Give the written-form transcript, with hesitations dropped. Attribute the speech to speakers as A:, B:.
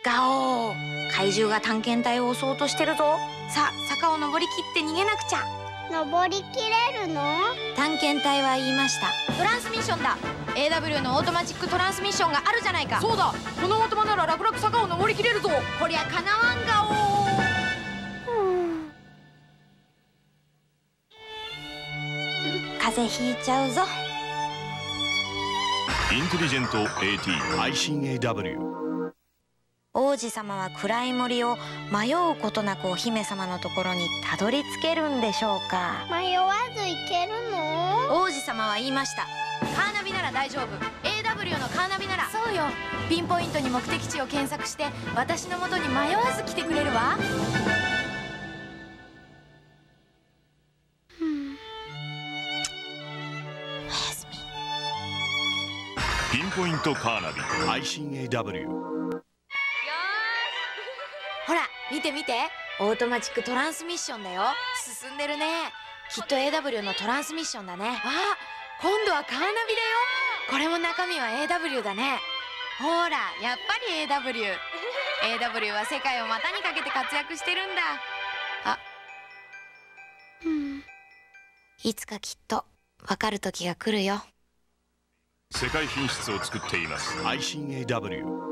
A: ガオー、怪獣が探検隊を襲おうとしてるぞ。さあ、坂を登りきって逃げなくちゃ。
B: 登りきれるの？
A: 探検隊は言いました。トランスミッションだ。 AW のオートマチックトランスミッションがあるじゃないか。
C: そうだ、このオートマなら楽々坂を登りきれるぞ。
A: こりゃかなわんガオー。風邪ひいちゃうぞ。
D: インテリジェント AT 配信 AW。
A: 王子様は暗い森を迷うことなくお姫様のところにたどり着けるんでしょうか。
B: 迷わず行けるの？
A: 王子様は言いました。カーナビなら大丈夫。 AW のカーナビなら。そうよ、ピンポイントに目的地を検索して私の元に迷わず来てくれるわ。
D: ピンポイントカーナビ配信 AW。
A: ほら見て見て、オートマチックトランスミッションだよ。進んでるね。きっと AW のトランスミッションだね。あ、今度はカーナビだよ。これも中身は AW だね。ほら、やっぱり AW。 AW は世界を股にかけて活躍してるんだ。あ、いつかきっとわかる時が来るよ。
D: 世界品質を作っています配信 AW。